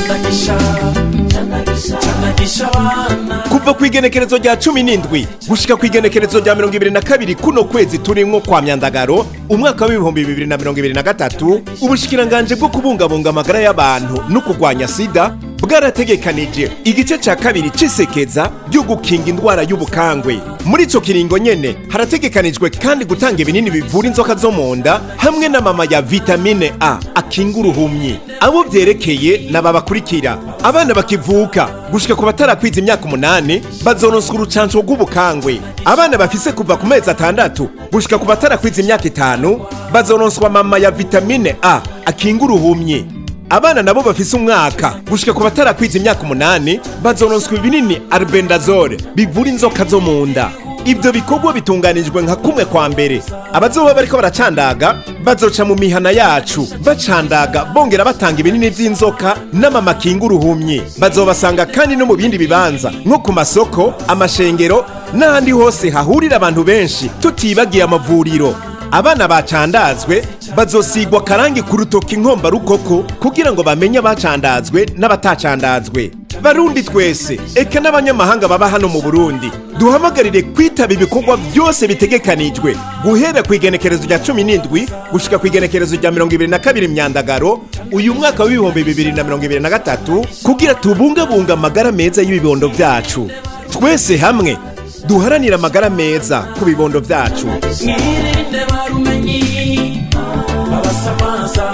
Kuva kwigenekerezo rya 17 gushika kwigenekerezo rya 22 kuno kwezi turimwo kwa Myandagaro umwaka wa 2023 ubushikiranganje bwo kubungabunga amagara y'abantu no kurwanya sida bwarategekanije igice ca kabiri c'Isekeza ryo gukinga indwara y'ubukangwe. Muri ico kiringo nyene harategekanijwe kandi gutanga ibinini bivura inzoka zo mu nda hamwe na mama ya Vitamine A akinga ubuhumyi. Abo vyerekeye nababakurikira abana bakivuka gushika ku batarakwiza imyaka 8 bazoronswa urucanco rw'ubukangwe. Abana bafise kuva ku mezi 6 gushika ku batarakwiza imyaka 5 bazoronswa mama ya Vitamine A akinga ubuhumyi. Abana nabo bafise umwaka gushika ku batarakwiza imyaka 8 bazoronswa ibinini albendazole bivura inzoka zo mu nda. Ibyo bikorwa bitunganijwe nka kumwe kwa mbere. Abazoba bariko baracandaga bazoca mu mihana yacu bacandaga bongera batanga ibinini vy'inzoka n'amama kinga uruhumyi. Bazobasanga kandi no mu bindi bibanza nko ku masoko, amashengero n'ahandi hose hahurira abantu benshi tutibagiye amavuriro. Abana bacandazwe bazosigwa karangi ku rutoki inkomba rukoko kugira ngo bamenye abacandazwe n'abatacandazwe. Barundi twese eka n'abanyamahanga baba hano mu Burundi duhamagarire kwitabira ibikorwa byose bitegekanijwe guhera kwigenekerezo rya 17 gushika kwigenekerezo rya 22 Myandagaro uyu mwaka wa 2023 kugira tubungabunga amagara meza y'ibibondo vyacu. Twese hamwe duharanira amagara meza ku bibondo vyacu.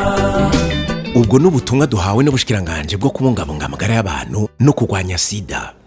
Ubwo n'ubutumwa duhawe n'ubushikiranganje bwo kubungabunga amagara y'abantu no kurwanya sida.